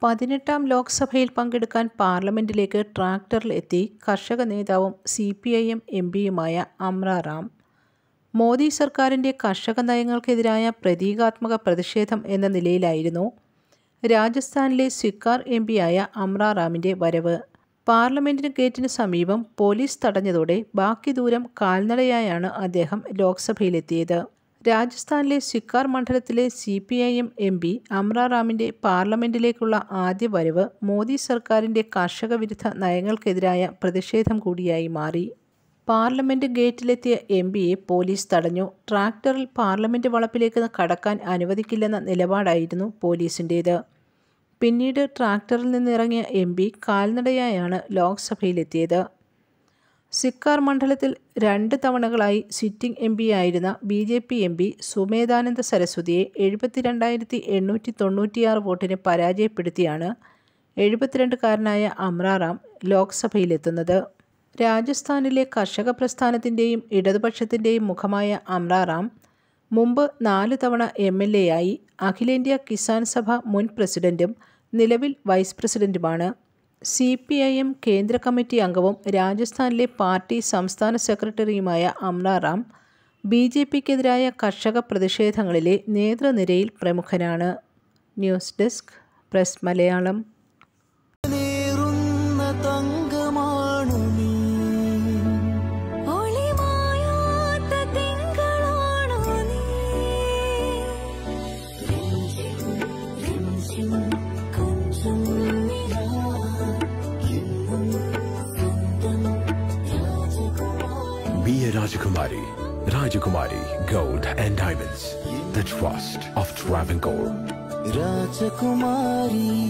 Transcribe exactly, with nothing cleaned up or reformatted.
പതിനെട്ടാം ലോക്സഭയിൽ പങ്കെടുക്കാൻ പാർലമെന്റിലേക്ക് ട്രാക്ടറിൽ എത്തി കർഷക നേതാവും C P I M M പിയുമായ അമ്ര റാം. മോദി സർക്കാരിൻ്റെ കർഷക നയങ്ങൾക്കെതിരായ പ്രതീകാത്മക പ്രതിഷേധം എന്ന നിലയിലായിരുന്നു രാജസ്ഥാനിലെ സിക്കാർ എം പിയായ അമ്ര റാമിൻ്റെ വരവ്. പാർലമെന്റിന് ഗേറ്റിന് സമീപം പോലീസ് തടഞ്ഞതോടെ ബാക്കി ദൂരം കാൽനടയായാണ് അദ്ദേഹം ലോക്സഭയിലെത്തിയത്. രാജസ്ഥാനിലെ സിക്കാർ മണ്ഡലത്തിലെ C P I M M P Amra റാമിൻ്റെ പാർലമെന്റിലേക്കുള്ള ആദ്യ വരവ് മോദി സർക്കാരിൻ്റെ കർഷക വിരുദ്ധ നയങ്ങൾക്കെതിരായ പ്രതിഷേധം കൂടിയായി മാറി. പാർലമെന്റ് ഗേറ്റിലെത്തിയ എം പിയെ പോലീസ് തടഞ്ഞു. ട്രാക്ടറിൽ പാർലമെന്റ് വളപ്പിലേക്ക് കടക്കാൻ അനുവദിക്കില്ലെന്ന നിലപാടായിരുന്നു പോലീസിൻ്റേത്. പിന്നീട് ട്രാക്ടറിൽ നിന്നിറങ്ങിയ എം പി കാൽനടയായാണ് ലോക്സഭയിലെത്തിയത്. സിക്കാർ മണ്ഡലത്തിൽ രണ്ട് തവണകളായി സിറ്റിംഗ് എം പിയായിരുന്ന B J P M P Sumedhananda സരസ്വതിയെ എഴുപത്തിരണ്ടായിരത്തി എണ്ണൂറ്റി തൊണ്ണൂറ്റിയാറ് വോട്ടിന് പരാജയപ്പെടുത്തിയാണ് എഴുപത്തിരണ്ടുകാരനായ അമ്ര റാം ലോക്സഭയിലെത്തുന്നത്. രാജസ്ഥാനിലെ കർഷക പ്രസ്ഥാനത്തിൻ്റെയും ഇടതുപക്ഷത്തിൻ്റെയും മുഖമായ അമ്ര റാം മുമ്പ് നാല് തവണ എം എൽ എ ആയി. അഖിലേന്ത്യാ കിസാൻ സഭ മുൻ പ്രസിഡന്റും നിലവിൽ വൈസ് പ്രസിഡന്റുമാണ്. സി പി ഐ എം കേന്ദ്ര കമ്മിറ്റി അംഗവും രാജസ്ഥാനിലെ പാർട്ടി സംസ്ഥാന സെക്രട്ടറിയുമായ അമ്ര റാം ബി ജെ പിക്കെതിരായ കർഷക പ്രതിഷേധങ്ങളിലെ നേതൃനിരയിൽ പ്രമുഖനാണ്. News desk press Malayalam. Be a Rajakumari. Rajakumari Gold and Diamonds. The trust of Travancore. Rajakumari.